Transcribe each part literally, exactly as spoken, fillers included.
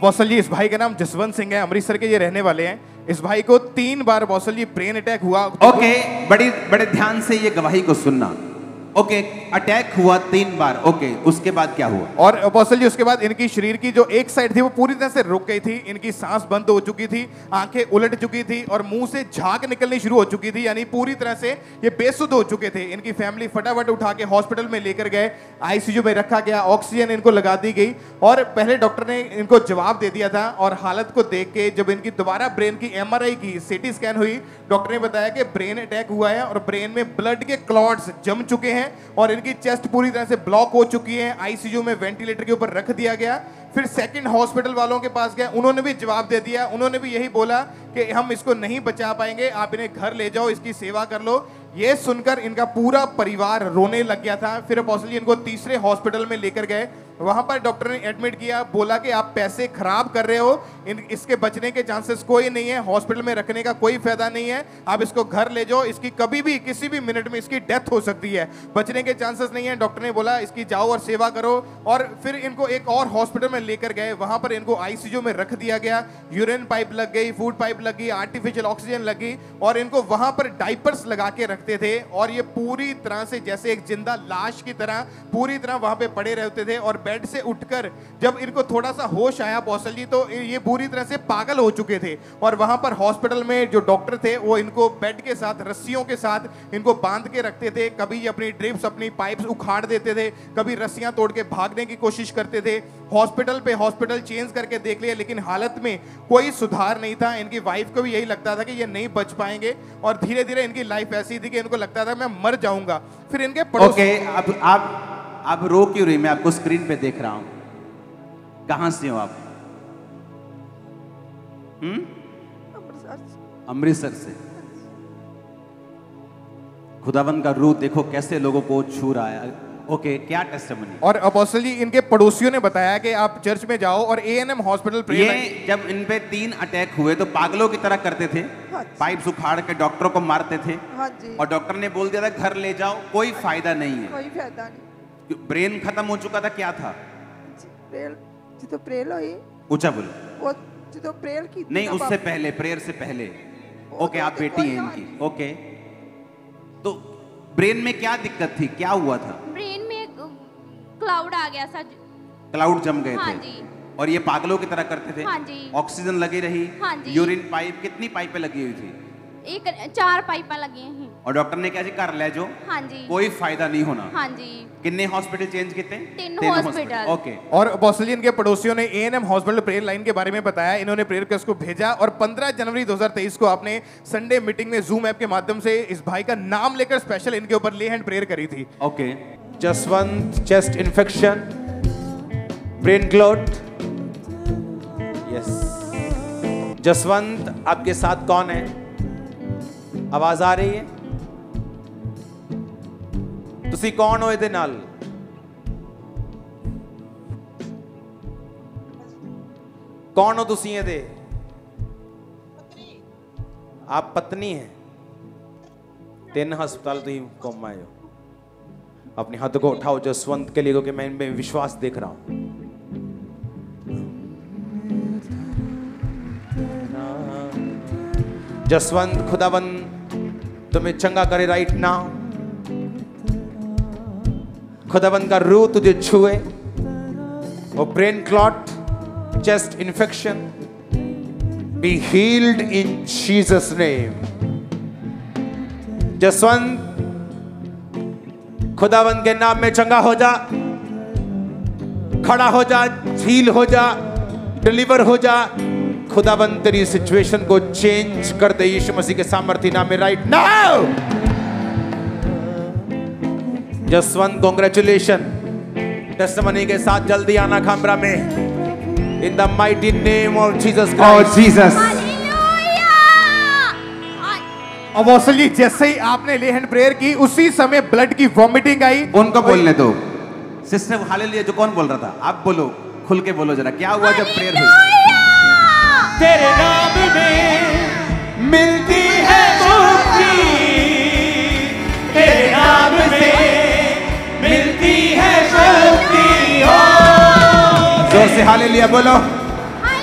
Apostle जी, इस भाई का नाम जसवंत सिंह है, अमृतसर के ये रहने वाले हैं। इस भाई को तीन बार अपोस्टल जी ब्रेन अटैक हुआ। ओके, बड़ी बड़े ध्यान से ये गवाही को सुनना। ओके, अटैक हुआ तीन बार। ओके, उसके बाद क्या हुआ? और अपोस्टल जी उसके बाद इनकी शरीर की जो एक साइड थी वो पूरी तरह से रुक गई थी, इनकी सांस बंद हो चुकी थी, आंखें उलट चुकी थी और मुंह से झाग निकलनी शुरू हो चुकी थी, यानी पूरी तरह से ये बेसुध हो चुके थे। इनकी फैमिली फटाफट उठा के हॉस्पिटल में लेकर गए, आईसीयू में रखा गया, ऑक्सीजन इनको लगा दी गई और पहले डॉक्टर ने इनको जवाब दे दिया था। और हालत को देख के जब इनकी दोबारा ब्रेन की एमआरआई की, सीटी स्कैन हुई, डॉक्टर ने बताया कि ब्रेन अटैक हुआ है और ब्रेन में ब्लड के क्लॉट्स जम चुके हैं और इनकी चेस्ट पूरी तरह से ब्लॉक हो चुकी है। आईसीयू में वेंटिलेटर के ऊपर रख दिया गया। फिर सेकंड हॉस्पिटल वालों के पास गए, उन्होंने भी जवाब दे दिया, उन्होंने भी यही बोला कि हम इसको नहीं बचा पाएंगे, आप इन्हें घर ले जाओ, इसकी सेवा कर लो। ये सुनकर इनका पूरा परिवार रोने लग गया था। फिर अपोस्टल जी इनको तीसरे हॉस्पिटल में लेकर गए, वहां पर डॉक्टर ने एडमिट किया, बोला कि आप पैसे खराब कर रहे हो, इन इसके बचने के चांसेस कोई नहीं है, हॉस्पिटल में रखने का कोई फायदा नहीं है, आप इसको घर ले जाओ, इसकी कभी भी किसी भी मिनट में इसकी डेथ हो सकती है, बचने के चांसेस नहीं है। डॉक्टर ने बोला इसकी जाओ और सेवा करो। और फिर इनको एक और हॉस्पिटल में लेकर गए, वहां पर इनको आईसीयू में रख दिया गया, यूरिन पाइप लग गई, फूड पाइप लग गई, आर्टिफिशियल ऑक्सीजन लगी और इनको वहां पर डाइपर्स लगा के रखते थे और ये पूरी तरह से जैसे एक जिंदा लाश की तरह पूरी तरह वहां पे पड़े रहते थे। और बेड से उठकर जब इनको थोड़ा सा होश आया अपोस्टल जी, तो ये पूरी तरह से पागल हो चुके थे। और वहां पर हॉस्पिटल में जो डॉक्टर थे वो इनको बेड के साथ, रस्सियों के साथ इनको बांध के रखते थे, कभी अपनी ड्रिप्स, अपनी पाइप्स उखाड़ देते थे, कभी रस्सियां तोड़ के भागने की कोशिश करते थे। हॉस्पिटल पे हॉस्पिटल चेंज करके देख लिया, लेकिन हालत में कोई सुधार नहीं था। इनकी वाइफ को भी यही लगता था कि ये नहीं बच पाएंगे और धीरे धीरे इनकी लाइफ ऐसी थी कि इनको लगता था मैं मर जाऊंगा। फिर इनके ओके, okay, अब आप आप रो क्यों रही? मैं आपको स्क्रीन पे देख रहा हूं। कहां से हो आप? हम्म, अमृतसर से। खुदावंद का रूह देखो कैसे लोगों को छू रहा है। ओके okay, क्या टेस्टिमनी? और अपोस्टल जी इनके पड़ोसियों ने बताया कि आप चर्च में जाओ और एएनएम हॉस्पिटल प्रे। ये जब इन पे तीन अटैक हुए तो पागलों की तरह करते थे, हाँ, पाइप उखाड़ के डॉक्टरों को मारते थे, हाँ जी। और डॉक्टर ने बोल दिया था घर ले जाओ, कोई फायदा नहीं है, कोई फायदा नहीं, ब्रेन खत्म हो चुका था। क्या था? प्रेयर, तो प्रेयर हुई। ऊंचा बोलो। वो तो प्रेयर की नहीं, उससे पहले, प्रेयर से पहले। ओके, आप बेटी हैं इनकी। ओके, तो ब्रेन में क्या दिक्कत थी, क्या हुआ था? ब्रेन में क्लाउड आ गया था, क्लाउड जम गए हाँ थे जी। और ये पागलों की तरह करते थे। हाँ जी। ऑक्सीजन लगी रही, हाँ जी। यूरिन पाइप, कितनी पाइपें लगी हुई थी? एक चार पाइपें लगी हैं। और डॉक्टर ने क्या जी, कर ले जो, हाँ जी, कोई फायदा नहीं होना। हाँ जी। कितने हॉस्पिटल चेंज किए? तीन हॉस्पिटल। ओके। और अपोस्टल जी इनके पड़ोसियों ने एएनएम हॉस्पिटल प्रेयर लाइन के बारे में बताया, इन्होंने प्रेयर रिक्वेस्ट को भेजा और पंद्रह जनवरी दो हज़ार तेईस को आपने संडे मीटिंग में जूम ऐप के माध्यम से इस भाई का नाम लेकर स्पेशल इनके ऊपर ले हैंड प्रेयर करी थी। Okay. Jaswant, chest infection, brain clot. Yes. Jaswant, आपके साथ कौन है? आवाज आ रही है? ਤੁਸੀਂ कौन हो ਇਹਦੇ ਨਾਲ? कौन हो ਤੁਸੀਂ ਇਹਦੇ? आप पत्नी हैं। तीन अस्पताल ਤੁਸੀਂ घूम आए हो। अपने हाथ को उठाओ जसवंत के लिए, क्योंकि मैं इनमें विश्वास देख रहा हूं। जसवंत, खुदावंत तुम्हें चंगा करे राइट नाउ। खुदावंत का रूह तुझे छुए। वो brain clot, chest infection, be healed in Jesus name. Jaswant, खुदावंत के नाम में चंगा हो जा, खड़ा हो जा, हील हो जा, डिलीवर हो जा। खुदावंत तेरी सिचुएशन को चेंज कर दे यीशु मसीह के सामर्थ्य नाम में right now. Jaswant, congratulation. Testimony के साथ जल्दी आना कैमरा में। In the mighty name of Jesus Christ. Jesus. Apostle ji जैसे ही आपने ले हैंड प्रेयर की उसी समय ब्लड की वॉमिटिंग आई। उनको बोलने दो। सिस्टर हालेलुया जो कौन बोल रहा था? आप बोलो, खुल के बोलो जरा, क्या हुआ जब प्रेयर हुई? तेरे नाम में मिलती है मुक्ति, तेरे नाम से मिलती है शक्ति। जोर से हालेलुया बोलो।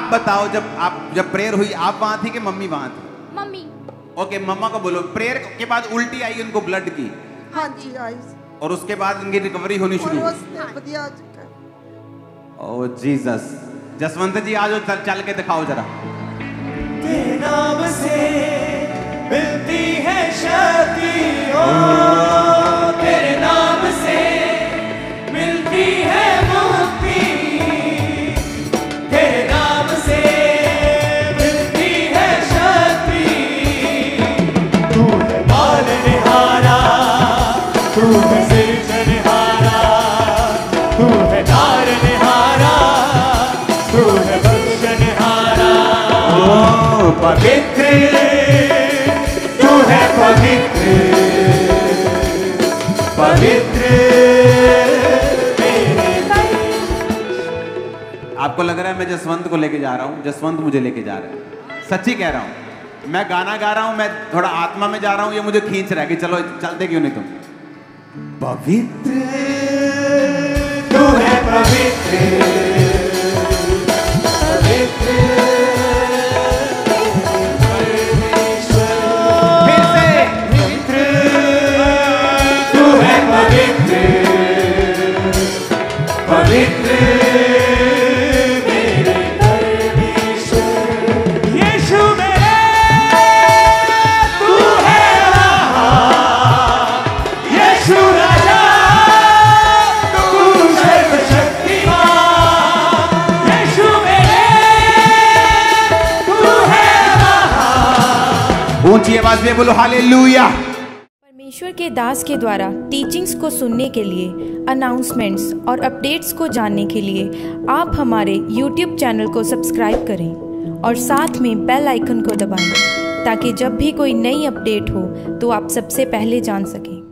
आप बताओ, जब आप जब प्रेयर हुई आप वहां थी कि मम्मी वहां थी? मम्मी। ओके, मम्मा को बोलो। प्रेयर के बाद उल्टी आई उनको ब्लड की? हाँ जी आई। और उसके बाद उनकी रिकवरी होनी शुरू हुई? ओह जीसस। जसवंत जी आज चल, चल के दिखाओ जरा। तेरे नाम से मिलती है शक्ति, ओ तेरे नाम से मिलती है मुक्ति, तेरे नाम से मिलती है शक्ति। तू है पालनहारा, तू है सृजनहारा, तू है तारनहारा, तू है बख्शनहारा। पवित्र तू है, पवित्र पवित्र। आपको लग रहा है मैं जसवंत को लेके जा रहा हूँ? जसवंत मुझे लेके जा रहा है, सच्ची कह रहा हूँ। मैं गाना गा रहा हूँ, मैं थोड़ा आत्मा में जा रहा हूँ, ये मुझे खींच रहा है कि चलो चलते क्यों नहीं तुम। पवित्र तू है, पवित्र पवित्र। पवित्र मेरे परमेश्वर, यीशु मेरे तू है वहाँ, यीशु राजा तू सर्वशक्तिमान, यीशु मेरे तू है वहाँ। ऊंची आवाज में बोलो हालेलुया। परमेश्वर के दास के द्वारा टीचिंग्स को सुनने के लिए, अनाउंसमेंट्स और अपडेट्स को जानने के लिए आप हमारे यूट्यूब चैनल को सब्सक्राइब करें और साथ में बेल आइकन को दबाएं ताकि जब भी कोई नई अपडेट हो तो आप सबसे पहले जान सकें।